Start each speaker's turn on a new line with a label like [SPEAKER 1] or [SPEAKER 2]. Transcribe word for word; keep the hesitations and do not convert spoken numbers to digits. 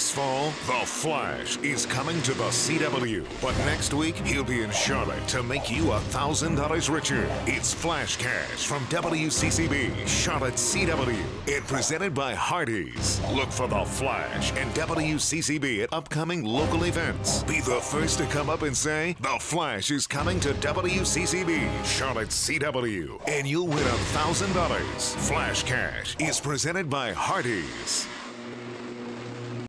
[SPEAKER 1] This fall, The Flash is coming to the C W. But next week, he'll be in Charlotte to make you one thousand dollars richer. It's Flash Cash from W C C B, Charlotte C W. And presented by Hardee's. Look for The Flash and W C C B at upcoming local events. Be the first to come up and say, The Flash is coming to W C C B, Charlotte C W. And you'll win one thousand dollars. Flash Cash is presented by Hardee's.